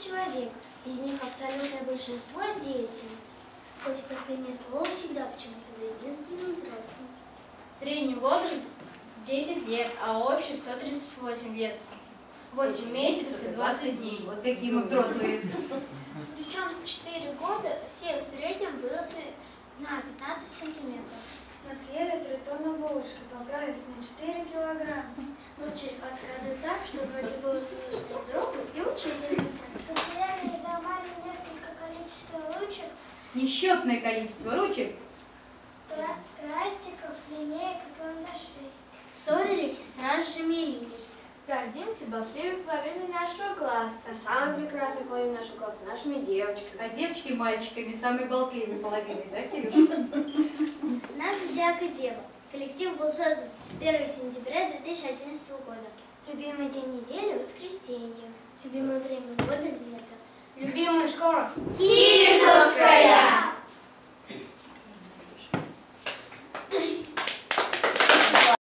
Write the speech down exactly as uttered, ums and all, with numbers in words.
человек. Из них абсолютное большинство – дети. Хоть последнее слово всегда почему-то за единственным взрослым. Средний возраст десять лет, а общий сто тридцать восемь лет. восемь месяцев и двадцать дней. Вот какие мы взрослые. Причем за четыре года все в среднем выросли на пятнадцать сантиметров. Наследует три тонны булочки, поправились на четыре килограмма. Учитель подсказывает так, чтобы это было слышно другу и учительнице. Потеряли за маму несколько количества ручек, Несчетное количество ручек. пластиков, линеек и карандашей. Ссорились и сразу же мирились. Гордимся болтливой половиной нашего класса. А самой прекрасной половиной нашего класса – нашими девочками. А девочки мальчиками самой болтливой половиной, да, Кирюша? Знак зодиака Дева. Коллектив был создан первого сентября две тысячи одиннадцатого года. Любимый день недели – воскресенье. Любимое время года – лето. Любимая школа. Киев!